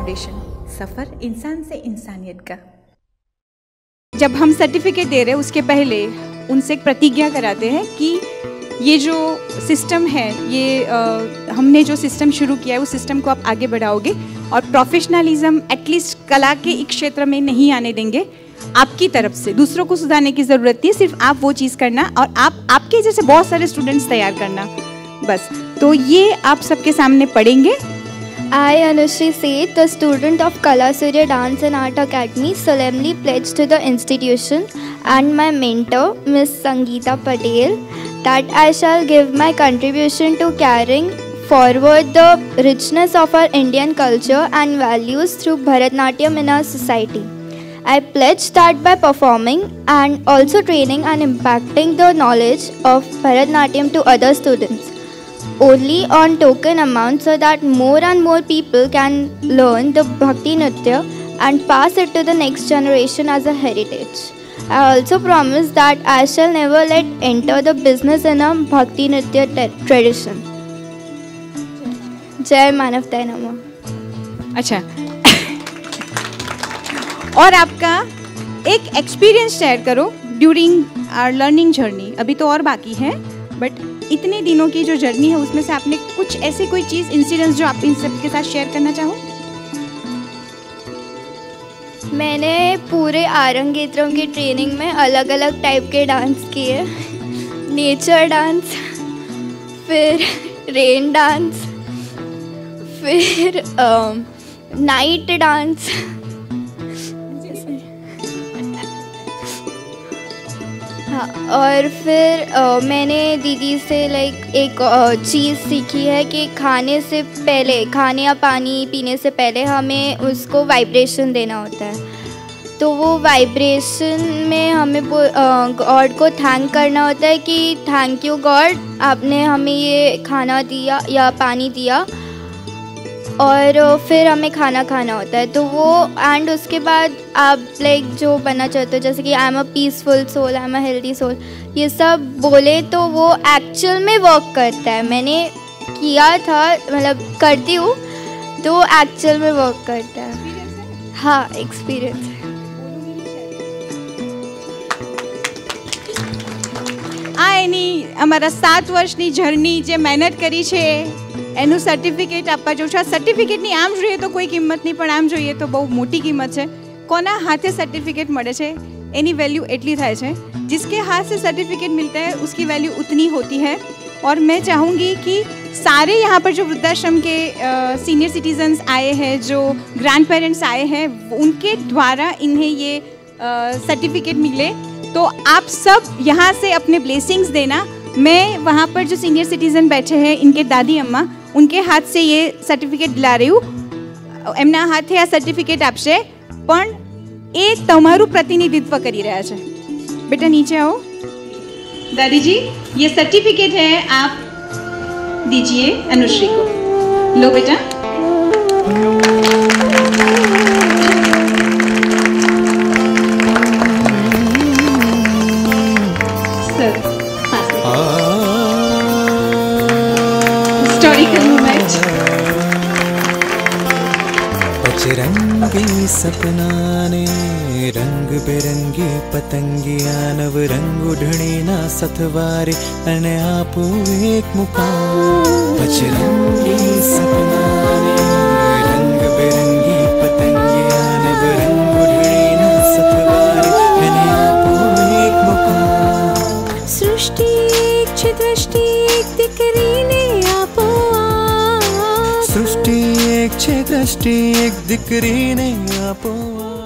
Foundation, सफ़र इंसान से इंसानियत का। जब हम सर्टिफिकेट दे रहे हैं उसके पहले उनसे एक प्रतिज्ञा कराते हैं कि ये जो सिस्टम है, ये हमने जो सिस्टम शुरू किया है उस सिस्टम को आप आगे बढ़ाओगे और प्रोफेशनलिज्म एटलीस्ट कला के एक क्षेत्र में नहीं आने देंगे। आपकी तरफ से दूसरों को सुधारने की ज़रूरत नहीं है, सिर्फ आप वो चीज़ करना और आपके जैसे बहुत सारे स्टूडेंट्स तैयार करना, बस। तो ये आप सबके सामने पढ़ेंगे। I, Anushree Seth, the student of Kalasurya Dance and Art Academy, solemnly pledge to the institution and my mentor, Miss Sangeeta Patel, that I shall give my contribution to carrying forward the richness of our Indian culture and values through Bharatnatyam in our society. I pledge that by performing and also training and impacting the knowledge of Bharatnatyam to other students, only on token amount, so that more and more people can learn the Bhakti Nritya and pass it to the next generation as a heritage. I also promise that I shall never let enter the business in a Bhakti Nritya tradition. जय मानवताय नमः। अच्छा और आपका एक experience share करो during our learning journey. अभी तो और बाकी है, बट इतने दिनों की जो जर्नी है उसमें से आपने कुछ ऐसे कोई चीज़, इंसिडेंट्स जो आप इन सब के साथ शेयर करना चाहो। मैंने पूरे aarangetram की ट्रेनिंग में अलग अलग टाइप के डांस किए। नेचर डांस, फिर रेन डांस, फिर नाइट डांस, हाँ, और फिर मैंने दीदी से एक चीज़ सीखी है कि खाने से पहले, खाने या पानी पीने से पहले हमें उसको वाइब्रेशन देना होता है। तो वो वाइब्रेशन में हमें गॉड को थैंक करना होता है कि थैंक यू गॉड, आपने हमें ये खाना दिया या पानी दिया, और फिर हमें खाना खाना होता है। तो वो एंड उसके बाद आप जो बनना चाहते हो, जैसे कि I am a peaceful soul, I am a healthy soul, ये सब बोले तो वो एक्चुअल में वर्क करता है। मैंने किया था, मतलब करती हूँ, तो एक्चुअल में वर्क करता है। हाँ, एक्सपीरियंस है। આ એની અમારા 7 વર્ષની જર્ની જે મહેનત કરી છે એનું સર્ટિફિકેટ આપવા જાઉં છું। આ સર્ટિફિકેટની આમ જોઈએ તો કોઈ કિંમત નહીં, પણ આમ જોઈએ તો બહુ મોટી કિંમત છે। કોના હાથે સર્ટિફિકેટ મળે છે એની વેલ્યू એટલી થાય છે, जिसके हाथ से सर्टिफिकेट मिलता है उसकी वैल्यू उतनी होती है। और मैं चाहूँगी कि सारे यहाँ पर जो वृद्धाश्रम के सीनियर सिटीजन्स आए हैं, जो ग्रैंड पेरेंट्स आए हैं, उनके द्वारा इन्हें ये सर्टिफिकेट मिले। तो आप सब यहाँ से अपने ब्लेसिंग्स देना। मैं वहाँ पर जो सीनियर सिटीजन बैठे हैं, इनके दादी अम्मा, उनके हाथ से ये सर्टिफिकेट दिला रही हूँ। एमना हाथे आ सर्टिफिकेट आपसे, पण ए तमारू प्रतिनिधित्व करी रहा है। बेटा नीचे आओ। दादी जी, ये सर्टिफिकेट है, आप दीजिए अनुश्री को। लो बेटा। Historical moment. रंगी सपना ने रंग बिरंगी पतंगिया, नव रंग उड़ने ना सथवारे, अने आपो एक मुकाम। रंगी सपना ने रंग बिरंगी पतंगिया, नव रंग उड़ने ना सथवारे, अने आपो एक मुकाम। सृष्टि एक छे दृष्टि एक दिकरी ने आपो, सृष्टि एक छे दृष्टि एक दिकरी ने आपो।